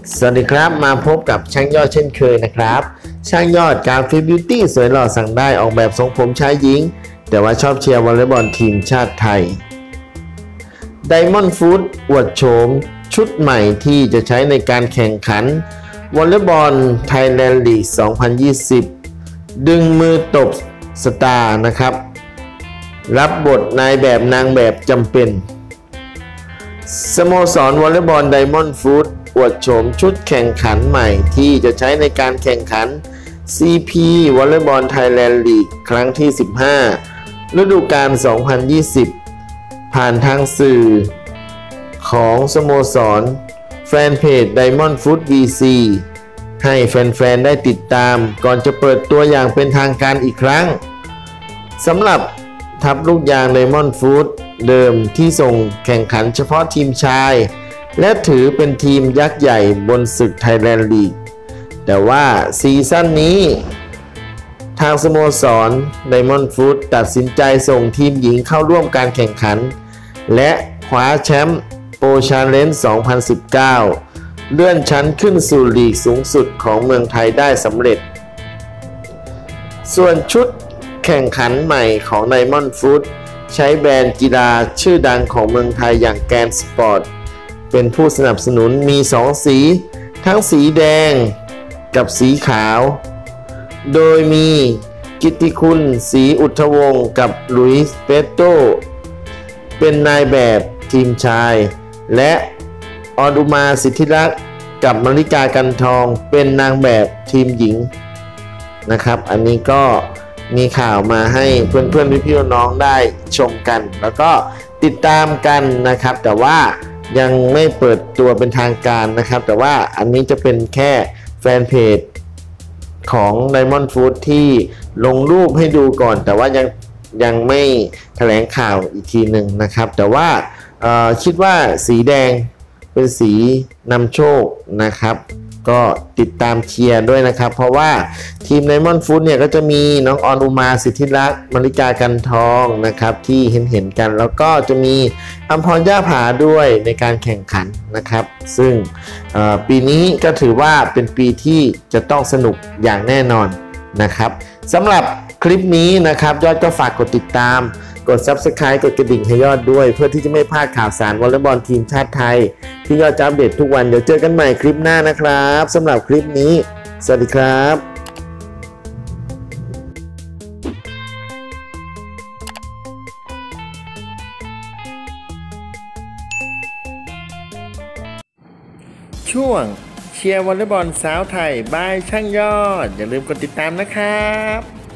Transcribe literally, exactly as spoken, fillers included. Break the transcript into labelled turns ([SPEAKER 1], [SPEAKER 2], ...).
[SPEAKER 1] สวัสดีครับมาพบกับช่างยอดเช่นเคยนะครับช่างยอดการฟิตบิวตี้สวยหล่อสั่งได้ออกแบบทรงผมชายหญิงแต่ว่าชอบเชียร์วอลเลย์บอลทีมชาติไทย Diamond Food อวดโฉมชุดใหม่ที่จะใช้ในการแข่งขันวอลเลย์บอลไทยแลนด์ลีก สองพันยี่สิบ ดึงมือตบสตาร์นะครับรับบทนายแบบนางแบบจำเป็นสโมสรวอลเลย์บอล Diamond Food อวดโฉมชุดแข่งขันใหม่ที่จะใช้ในการแข่งขัน ซี พี วอลเลย์บอลไทยแลนด์ลีกครั้งที่ สิบห้า ฤดูกาล สองพันยี่สิบ ผ่านทางสื่อของสโมสรแฟนเพจ Diamond Food วี ซี ให้แฟนๆได้ติดตามก่อนจะเปิดตัวอย่างเป็นทางการอีกครั้งสำหรับทัพลูกยาง Diamond Food เดิมที่ส่งแข่งขันเฉพาะทีมชายและถือเป็นทีมยักษ์ใหญ่บนศึกไทยแลนด์ลีกแต่ว่าซีซั่นนี้ทางสโมสร Diamond Food ตัดสินใจส่งทีมหญิงเข้าร่วมการแข่งขันและคว้าแชมป์โปรชาเลนจ์ สองพันสิบเก้า เลื่อนชั้นขึ้นสู่ลีกสูงสุดของเมืองไทยได้สำเร็จส่วนชุดแข่งขันใหม่ของ Diamond Food ใช้แบรนด์กีฬาชื่อดังของเมืองไทยอย่างแกนสปอร์ตเป็นผู้สนับสนุนมีสองสีทั้งสีแดงกับสีขาวโดยมีกิตติคุณศรีอุทธวงศ์กับลุยส์เปโตเป็นนายแบบทีมชายและออดุมาสิทธิรักษ์กับมริกากันทองเป็นนางแบบทีมหญิงนะครับอันนี้ก็มีข่าวมาให้เพื่อนๆพี่ๆน้องๆได้ชมกันแล้วก็ติดตามกันนะครับแต่ว่ายังไม่เปิดตัวเป็นทางการนะครับแต่ว่าอันนี้จะเป็นแค่แฟนเพจของ Diamond Food ที่ลงรูปให้ดูก่อนแต่ว่ายังยังไม่แถลงข่าวอีกทีหนึ่งนะครับแต่ว่าคิดว่าสีแดงเป็นสีนำโชคนะครับก็ติดตามเชียร์ด้วยนะครับเพราะว่าทีม Diamond Food เนี่ยก็จะมีน้องออนอุมาสิทธิรักษ์มริกากันทองนะครับที่เห็นเห็นกันแล้วก็จะมีอัมพรย่าผาด้วยในการแข่งขันนะครับซึ่งปีนี้ก็ถือว่าเป็นปีที่จะต้องสนุกอย่างแน่นอนนะครับสำหรับคลิปนี้นะครับยอดก็ฝากกดติดตามกด ซับสไครบ์ กดกระดิ่งให้ยอดด้วยเพื่อที่จะไม่พลาดข่าวสารวอลเลย์บอลทีมชาติไทยที่ยอดจะอัปเดตทุกวันเดี๋ยวเจอกันใหม่คลิปหน้านะครับสำหรับคลิปนี้สวัสดีครับช่วงเชียร์วอลเลย์บอลสาวไทยบายช่างยอดอย่าลืมกดติดตามนะครับ